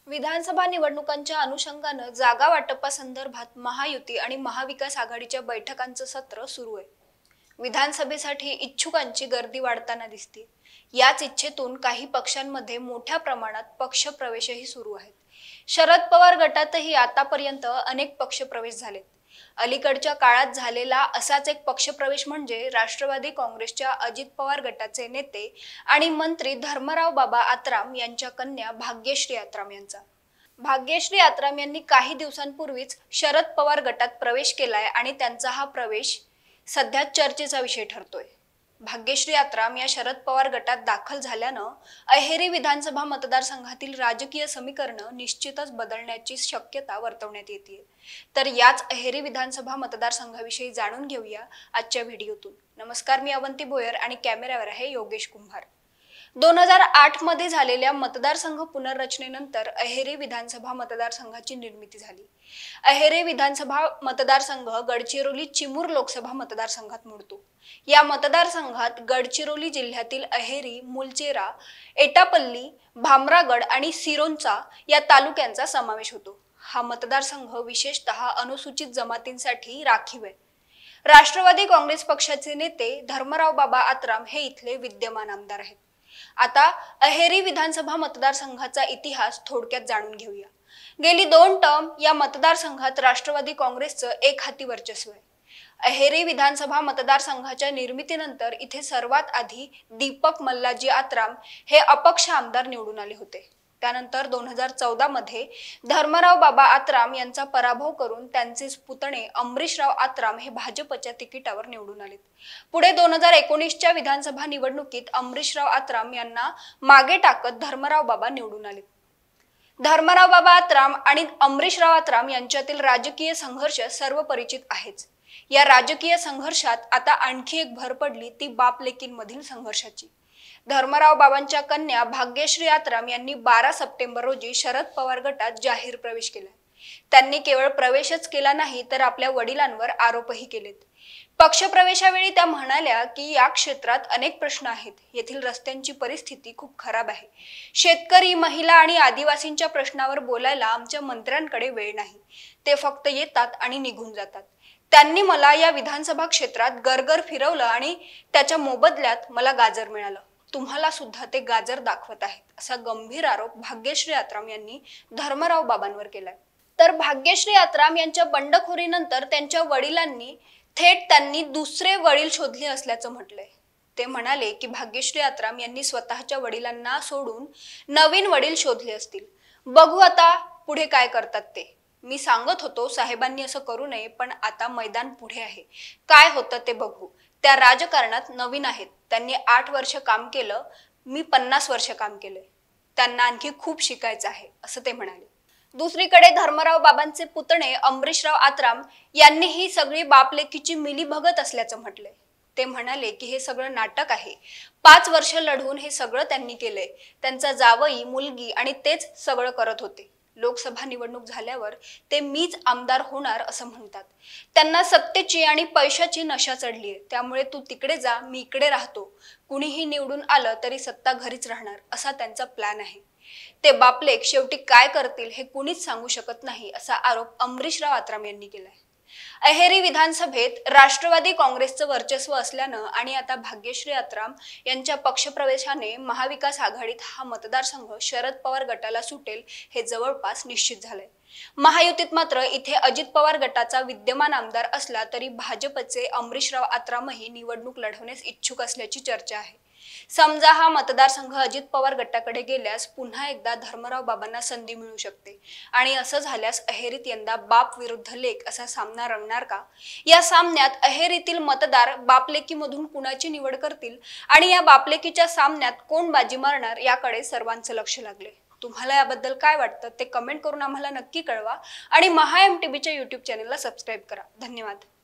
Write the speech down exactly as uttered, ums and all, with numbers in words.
विधानसभा निवडणुकांच्या अनुषंगानं जागा वाटपासंदर्भात महायुती आणि महाविकास आघाडीच्या बैठकांचं सत्र सुरू आहे। विधानसभेसाठी इच्छुकांची गर्दी वाढताना दिसते। याच इच्छेतून काही पक्षांमध्ये मोठ्या प्रमाणात पक्ष प्रवेशही सुरू आहेत। शरद पवार गटातही आतापर्यंत अनेक पक्ष प्रवेश झालेत। अलीकडच्या काळात झालेला असाच एक पक्षप्रवेश म्हणजे राष्ट्रवादी काँग्रेसच्या अजित पवार गटाचे नेते आणि मंत्री धर्मराव बाबा आत्राम यांच्या कन्या भाग्यश्री आत्राम यांचा। भाग्यश्री आत्राम यांनी काही दिवसांपूर्वीच शरद पवार गटात प्रवेश केलाय आणि त्यांचा हा प्रवेश सध्या चर्चेचा विषय ठरतोय। भाग्यश्री आत्राम या शरद पवार गटात दाखल झाल्यानं अहेरी विधानसभा मतदारसंघातील राजकीय समीकरण निश्चितच बदलण्याची शक्यता वर्तवण्यात येते। तर याच अहेरी विधानसभा मतदारसंघाविषयी जाणून घेऊया आजच्या व्हिडिओतून। नमस्कार, मी अवंती भोयर आणि कॅमेऱ्यावर आहे योगेश कुंभार। दोन हजार आठ मध्ये झालेल्या मतदारसंघ पुनर्रचनेनंतर अहेरी विधानसभा मतदारसंघाची निर्मिती झाली। अहेरी विधानसभा मतदारसंघ गडचिरोली चिमूर लोकसभा मतदारसंघात मोडतो। या मतदारसंघात गडचिरोली जिल्ह्यातील अहेरी, मुलचेरा, एटापल्ली, भामरागड आणि सिरोंचा या तालुक्यांचा समावेश होतो। हा मतदारसंघ विशेषतः अनुसूचित जमातींसाठी राखीव आहे। राष्ट्रवादी काँग्रेस पक्षाचे नेते धर्मराव बाबा आत्राम हे इथले विद्यमान आमदार आहेत। आता अहेरी विधानसभा मतदारसंघाचा इतिहास थोडक्यात जाणून घेऊया। गेली दोन टर्म या मतदारसंघात राष्ट्रवादी काँग्रेसचं एक हाती वर्चस्व आहे। अहेरी विधानसभा मतदारसंघाच्या निर्मितीनंतर इथे सर्वात आधी दीपक मल्लाजी आत्राम हे अपक्ष आमदार निवडून आले होते। त्यानंतर दोन हजार चौदा मध्ये धर्मराव बाबा आत्राम यांचा पराभव करून त्यांचे पुतणे अमरीशराव आत्राम हे भाजपच्या तिकिटावर निवडून आलेत। पुढे दोन हजार एकोणीसच्या विधानसभा निवडणुकीत अमरीशराव आत्राम यांना मागे टाकत धर्मराव बाबा निवडून आलेत। धर्मराव बाबा आत्राम आणि अमरीशराव आत्राम यांच्यातील राजकीय संघर्ष सर्व परिचित आहेच। या राजकीय संघर्षात आता आणखी एक भर पडली ती बाप लेकींमधील संघर्षाची। धर्मराव बाबांच्या कन्या भाग्यश्री आत्राम यांनी बारा सप्टेंबर रोजी शरद पवार गटात जाहीर प्रवेश केला। त्यांनी केवळ प्रवेशच केला नाही तर आपल्या वडिलांवर आरोपही केलेत। पक्षप्रवेशावेळी त्या म्हणाल्या की या क्षेत्रात अनेक प्रश्न आहेत, येथील रस्त्यांची परिस्थिती खूप खराब आहे, शेतकरी, महिला आणि आदिवासींच्या प्रश्नावर बोलायला आमच्या मंत्र्यांकडे वेळ नाही, ते फक्त येतात आणि निघून जातात। त्यांनी मला या विधानसभा क्षेत्रात गरगर फिरवलं आणि त्याच्या मोबदल्यात मला गाजर मिळालं, तुम्हाला सुद्धा ते गाजर दाखवत आहेत, असा गंभीर आरोप भाग्यश्री आत्राम यांनी धर्मराव बाबांवर केलाय। तर भाग्यश्री आत्राम यांच्या बंडखोरीनंतर त्यांच्या वडिलांनी थेट त्यांनी दुसरे वडील शोधले असल्याचं म्हटलंय। ते म्हणाले की भाग्यश्री आत्राम यांनी स्वतःच्या वडिलांना सोडून नवीन वडील शोधले असतील, बघू आता पुढे काय करतात ते। मी सांगत होतो साहेबांनी असं करू नये, पण आता मैदान पुढे आहे, काय होतं ते बघू। त्या राजकारणात नवीन आहेत, त्यांनी आठ वर्ष काम केलं, मी पन्नास वर्ष काम केलंय, त्यांना आणखी खूप शिकायचं आहे, असं ते म्हणाले। दुसरीकडे धर्मराव बाबांचे पुतणे अमरीशराव आत्राम यांनी ही सगळी बापलेकीची मिलीभगत असल्याचं म्हटलंय। ते म्हणाले की हे सगळं नाटक आहे, पाच वर्ष लढून हे सगळं त्यांनी केलंय, त्यांचा जावई, मुलगी आणि तेच सगळं करत होते। लोकसभा निवडणूक झाल्यावर ते मीच आमदार होणार असं म्हणतात। त्यांना सत्तेची आणि पैशाची नशा चढलीये, त्यामुळे तू तिकडे जा, मी इकडे राहतो, कुणीही निवडून आलं तरी सत्ता घरीच राहणार, असा त्यांचा प्लॅन आहे। ते बापलेक शेवटी काय करतील हे कुणीच सांगू शकत नाही, असा आरोप अमरीशराव आत्राम यांनी केलाय। अहेरी विधानसभेत राष्ट्रवादी काँग्रेसचं वर्चस्व असल्यानं आणि आता भाग्यश्री आत्राम यांच्या पक्षप्रवेशाने महाविकास आघाडीत हा मतदारसंघ शरद पवार गटाला सुटेल हे जवळपास निश्चित झालंय। महायुतीत मात्र इथे अजित पवार गटाचा विद्यमान आमदार असला तरी भाजपचे अमरीशराव आत्रामही निवडणूक लढवण्यास इच्छुक असल्याची चर्चा आहे। समजा हा मतदारसंघ अजित पवार गटाकडे गेल्यास पुन्हा एकदा धर्मराव बाबांना संधी मिळू शकते आणि असं झाल्यास अहेरीत यंदा बाप विरुद्ध लेक असा सामना रंगणार का? या सामन्यात अहेरीतील मतदार बापलेकीमधून कुणाची निवड करतील आणि या बापलेकीच्या सामन्यात कोण बाजी मारणार याकडे सर्वांचं लक्ष लागले। तुम्हाला याबद्दल काय वाटतं ते कमेंट करून आम्हाला नक्की कळवा आणि महा एम टी बीच्या यूट्यूब चॅनलला सबस्क्राईब करा। धन्यवाद।